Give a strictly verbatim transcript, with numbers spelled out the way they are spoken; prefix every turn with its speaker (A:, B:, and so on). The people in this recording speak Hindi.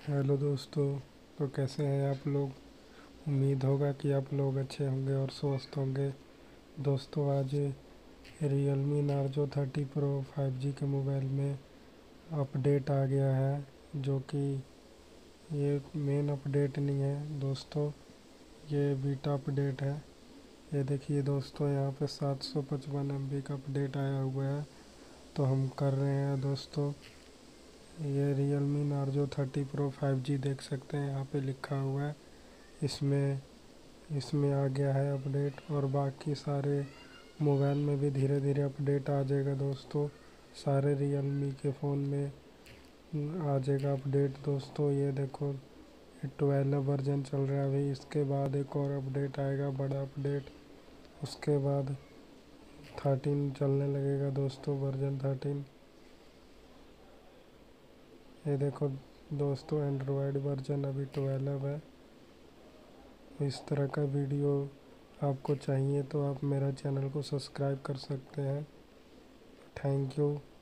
A: हेलो दोस्तों। तो कैसे हैं आप लोग। उम्मीद होगा कि आप लोग अच्छे होंगे और स्वस्थ होंगे। दोस्तों आज Realme Narzo thirty pro five G के मोबाइल में अपडेट आ गया है, जो कि ये मेन अपडेट नहीं है दोस्तों, ये बीटा अपडेट है। ये देखिए दोस्तों, यहाँ पे सात सौ पचपन एम बी का अपडेट आया हुआ है। तो हम कर रहे हैं दोस्तों, ये Realme Narzo thirty pro five G देख सकते हैं, यहाँ पे लिखा हुआ है। इसमें इसमें आ गया है अपडेट, और बाकी सारे मोबाइल में भी धीरे धीरे अपडेट आ जाएगा दोस्तों। सारे रियलमी के फ़ोन में आ जाएगा अपडेट दोस्तों। ये देखो, ये ट्वेल्व वर्जन चल रहा है अभी, इसके बाद एक और अपडेट आएगा, बड़ा अपडेट। उसके बाद थर्टीन चलने लगेगा दोस्तों, वर्जन थर्टीन। ये देखो दोस्तों, एंड्रॉयड वर्जन अभी ट्वेल्व है। इस तरह का वीडियो आपको चाहिए तो आप मेरा चैनल को सब्सक्राइब कर सकते हैं। Thank you.